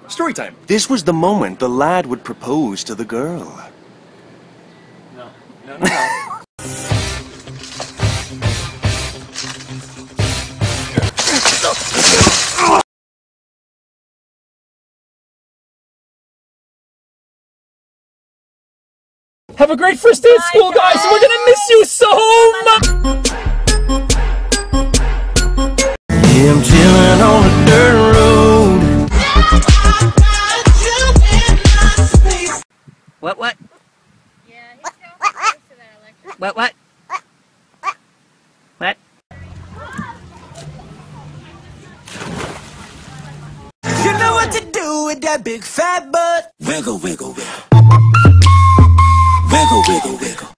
Story time. This was the moment the lad would propose to the girl. No. No, no, no. Have a great first day at school, guys! We're gonna miss you so much! Yeah, I'm chilling on a dirt road. What? Yeah, he's going close to that electric. What? You know what to do with that big fat butt. Wiggle, wiggle, wiggle. Wiggle, wiggle, wiggle.